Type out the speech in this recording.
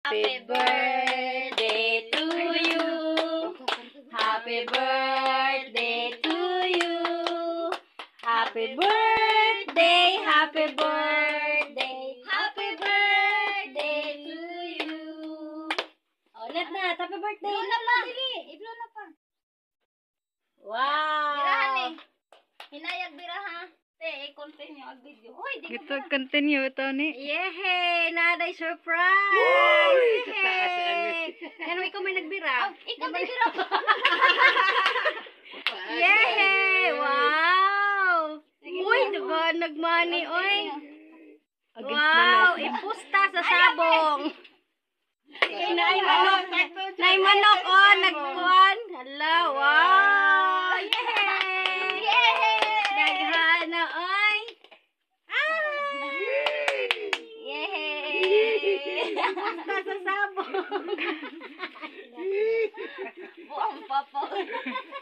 Happy birthday to you. Happy birthday to you. Happy birthday, happy birthday, happy birthday to you. Oh, ulit na, happy birthday. Blow na pa. I-blow na pa. Wow. Birahan eh. Hinayag biraha. Continue ang video. Ito, continue ito ni. Yehey! Naday surprise! Yehey! Ano, ikaw may nagbira? Ikaw may nagbira pa. Yehey! Wow! Uy, nagmani, oy. Wow! Ipusta sa sabong. Nay manok, oh, nagkuhan. Hala, wow! Yehey! Yehey! Naghana, oy. Yehey! Ipusta sa sabong. Buang papa.